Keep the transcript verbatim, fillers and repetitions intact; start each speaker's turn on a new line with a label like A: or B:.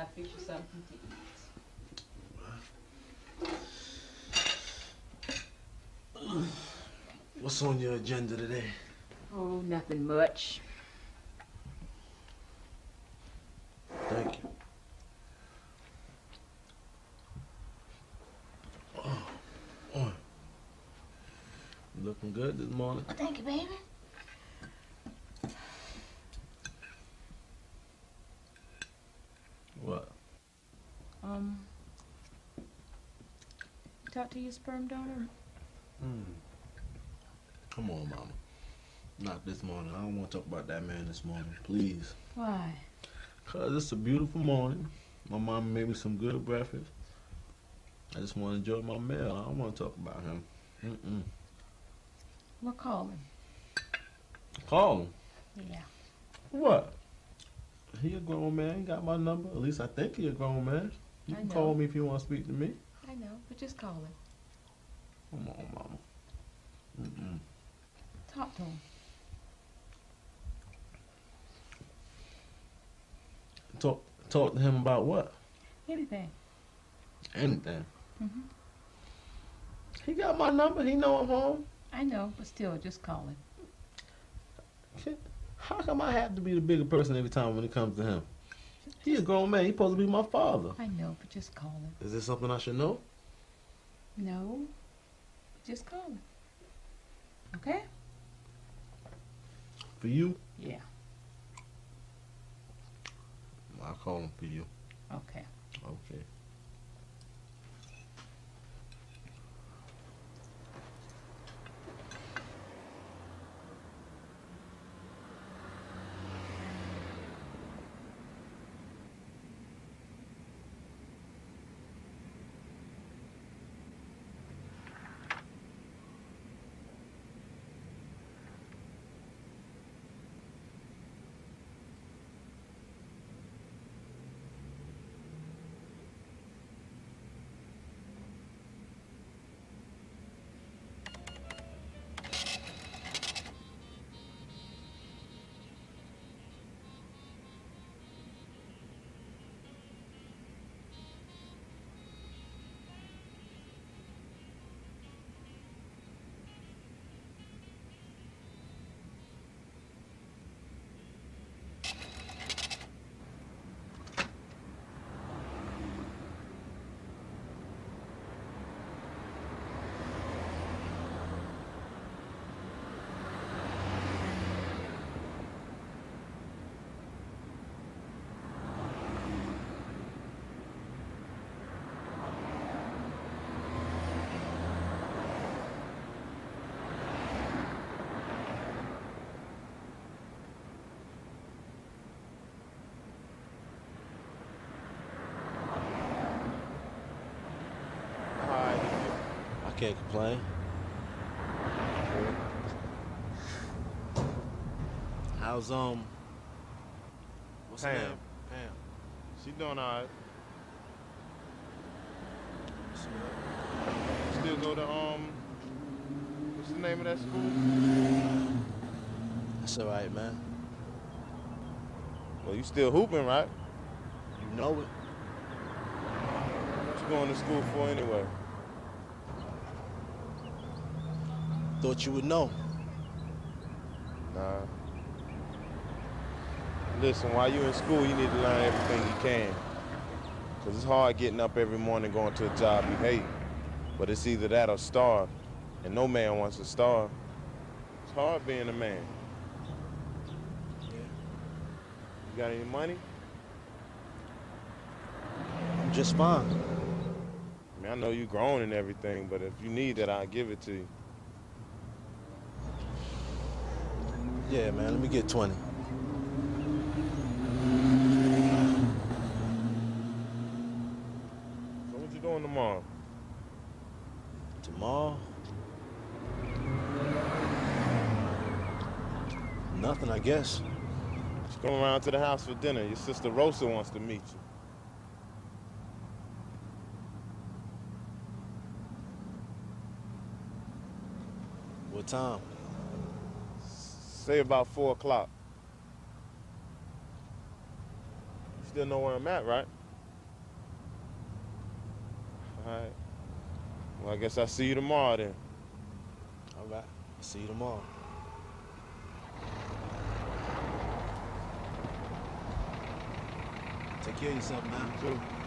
A: I fix you something to eat.
B: What's on your agenda today?
A: Oh, nothing much.
B: Thank you. Oh, boy. You looking good this morning?
A: Oh, thank you, baby.
B: What?
A: Um, talk to your sperm donor?
B: Hmm. Come on, Mama. Not this morning. I don't want to talk about that man this morning, please.
A: Why?
B: Because it's a beautiful morning. My mama made me some good breakfast. I just want to enjoy my meal. I don't want to talk about him. Mm-mm.
A: We'll call him.
B: Call him?
A: Yeah.
B: What? He a grown man. He got my number. At least I think he a grown man. You
A: I
B: can
A: know.
B: call me if you want to speak to me.
A: I know, but just call him.
B: Come on, Mama. Mm-mm.
A: Talk to him.
B: Talk, talk to him about what?
A: Anything.
B: Anything.
A: Mm-hmm.
B: He got my number. He know I'm home.
A: I know, but still, just call him.
B: How come I have to be the bigger person every time when it comes to him? He a grown man. He supposed to be my father.
A: I know, but just call him.
B: Is this something I should know?
A: No. Just call him. Okay?
B: For you?
A: Yeah.
B: I'll call him for you.
A: Okay.
B: Okay. I can't complain. How's um? What's her
C: Pam.
B: name? Pam.
C: She doing all right.
B: What's her name?
C: Still go to, um, what's the name of that school?
B: That's all right, man.
C: Well, you still hooping, right?
B: You know it.
C: What you going to school for anyway?
B: Thought you would know.
C: Nah. Listen, while you're in school, you need to learn everything you can. Because it's hard getting up every morning going to a job you hate. But it's either that or starve. And no man wants to starve. It's hard being a man.
B: Yeah.
C: You got any money?
B: I'm just fine.
C: I mean, I know you grown and everything, but if you need it, I'll give it to you.
B: Yeah, man. Let me get twenty.
C: So what you doing tomorrow?
B: Tomorrow? Nothing, I guess.
C: Just come around to the house for dinner. Your sister Rosa wants to meet you.
B: What time?
C: Say about four o'clock. You still know where I'm at, right? Well, I guess I'll see you tomorrow then.
D: All right. See you tomorrow. Take care of yourself, man.
C: Too.